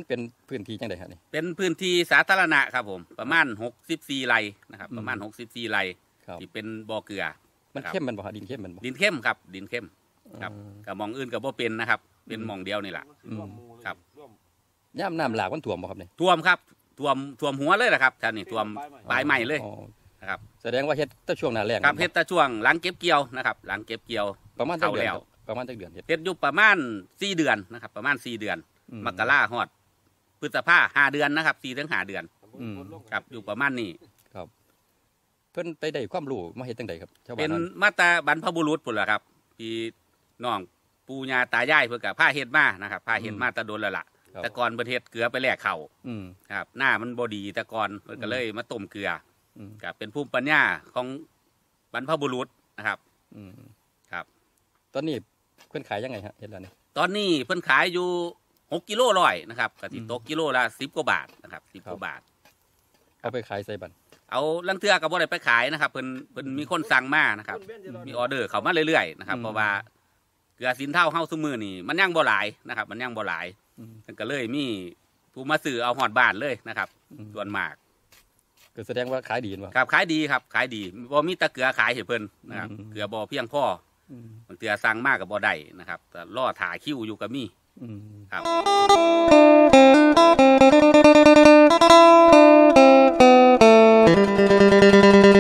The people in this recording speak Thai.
มันเป็นพื้นที่จังไดครับนี่เป็นพื้นที่สาธารณะครับผมประมาณ64 ไร่นะครับประมาณ64 ไร่ที่เป็นบ่อเกลือมันเข้มมันบ่ดินเข้มมันบ่ดินเข้มครับดินเข้มครับกับหม่องอื่นกับบ่เป็นนะครับเป็นหม่องเดียวนี่แหละครับย่ำน้ำหลากมันท่วมบ่ครับนี่ท่วมครับท่วมหัวเลยนะครับท่านนี่ท่วมปลายไม้เลยนะครับแสดงว่าเฮ็ดแต่ช่วงหน้าแล้งครับเฮ็ดแต่ช่วงหลังเก็บเกี่ยวนะครับหลังเก็บเกี่ยวประมาณจักเดือนเฮ็ดอยู่ประมาณ4 เดือนนะครับประมาณ4 เดือนมกราฮอดพฤษภา5 เดือนนะครับ4 ถึง 5 เดือนครับอยู่ประมาณนี้ครับเพิ่นไปได้ความรู้มาเฮ็ดจังไดครับชาวบ้านเป็นมาตราบรรพบุรุษพุ่นล่ะครับพี่น้องปู่ย่าตายายเพิ่นก็พาเฮ็ดมานะครับพาเฮ็ดมาแต่โดนแล้วล่ะแต่ก่อนเพิ่นเฮ็ดเกลือไปแลกข้าวครับหน้ามันบ่ดีแต่ก่อนเพิ่นก็เลยมาต้มเกลือก็เป็นภูมิปัญญาของบรรพบุรุษนะครับครับตอนนี้เพิ่นขายยังไงฮะเฮ็ดแล้วนี่ตอนนี้เพิ่นขายอยู่6 กิโลร้อยนะครับก็สิตกกิโลละ10 กว่าบาทนะครับ10 กว่าบาทเอาไปขายใส่บัตรเอาลังเทื่อก็บ่ได้ไปขายนะครับเพิ่นมีคนสั่งมานะครับมีออเดอร์เข้ามาเรื่อยๆนะครับเพราะว่าเกลือสินเท่าเฮาซุมื้อนี่มันยังบ่หลายนะครับมันยังบ่หลายก็เลยมีผู้มาซื้อเอาฮอดบ้านเลยนะครับส่วนมากก็แสดงว่าขายดีบ่ครับขายดีครับขายดีบ่มีแต่เกลือขายให้เพิ่นนะครับเกลือบ่เพียงพอบางเทื่อสั่งมากก็บ่ได้นะครับแต่รอถ่าคิวอยู่ก็มีครับ